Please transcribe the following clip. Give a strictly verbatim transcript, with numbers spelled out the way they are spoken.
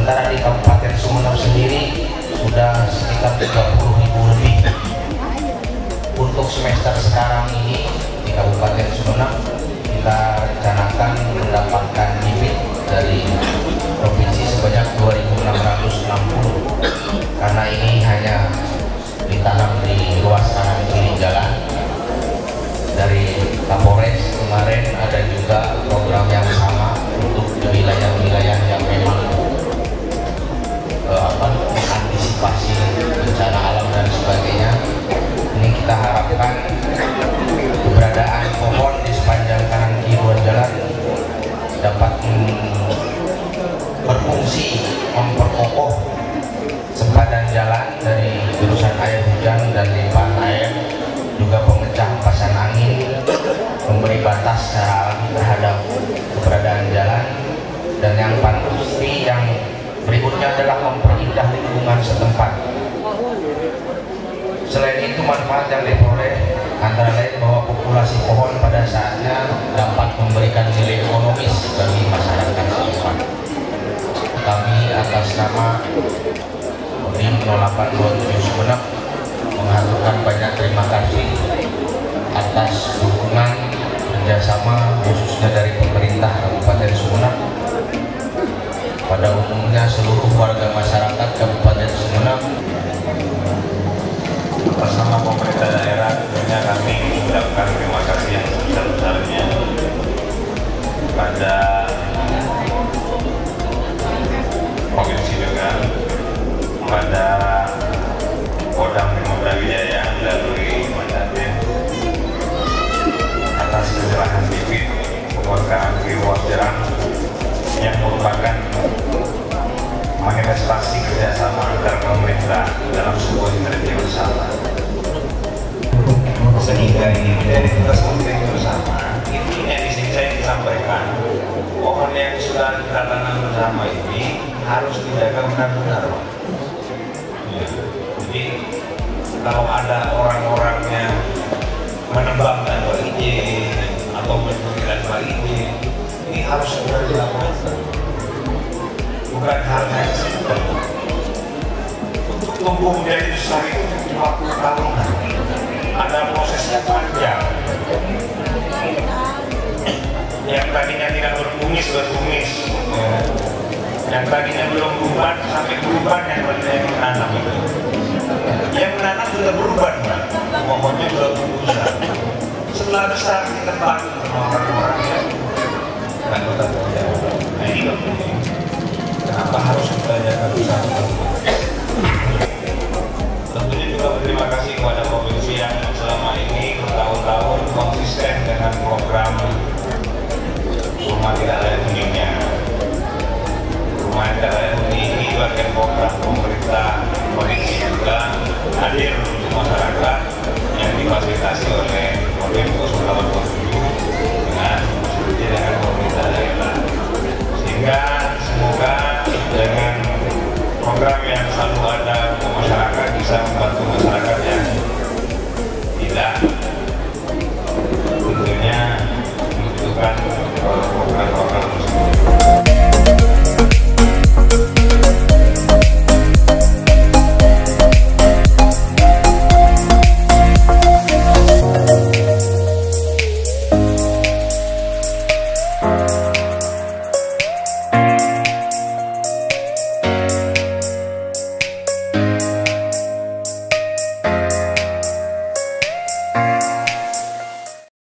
Sementara di Kabupaten Sumeneb sendiri sudah sekitar tiga puluh ribu lebih. Untuk semester sekarang ini di Kabupaten Sumeneb kita rencanakan mendapatkan bibit dari provinsi sebanyak dua ribu enam ratus enam puluh, karena ini hanya ditanam di ruas kanan kiri jalan. Dari Kapolres kemarin ada juga program yang sama untuk wilayah-wilayah yang memang eh, apa, mengantisipasi bencana alam dan sebagainya. Ini kita harapkan keberadaan pohon di sepanjang kanan kiri jalan dapat berfungsi memperkokoh sempadan jalan dari jurusan air hujan dan limpahan air, juga pemecah hempasan angin, memberi batas secara alami terhadap keberadaan jalan, dan yang pasti yang berikutnya adalah memperindah lingkungan setempat. Selain itu, manfaat yang diperoleh antara lain bahwa populasi pohon pada saatnya dapat memberikan nilai ekonomis bagi masyarakat setempat. Kami atas nama Kodim nol delapan dua tujuh Sumeneb mengaturkan banyak terima kasih atas dukungan kerjasama khususnya dari pemerintah Kabupaten Sumeneb. Pada umumnya seluruh warga masyarakat Kabupaten Sumeneb bersama pemerintah daerah, tentunya kami mengucapkan terima kasih yang sebesar-besarnya pada provinsi juga, pada Kodam Polda Jaya melalui Mandatin atas penyerahan bibit pengorganan ruas jalan yang merupakan manifestasi kerjasama antar pemerintah dalam sebuah sinergi bersama, sehingga ini menjadi tugas penting bersama. Intinya di sini saya disampaikan, pohon yang sudah kita tanam bersama ini harus dijaga benar-benar. Ya. Jadi kalau ada orang-orangnya menebang tanpa izin atau mencuri tanpa izin, ini harus segera dilakukan. Bukan hal yang simpel. Untuk tumbuh menjadi besar itu lima puluh tahun. Ada prosesnya panjang. Yang tadinya tidak berkumis berkumis, yang tadinya belum berubah sampai berubah, yang tadinya yang menanam itu. Yang menanam sudah berubah, pohonnya sudah tumbuh besar. Setelah besar kita bantu sama orang-orangnya.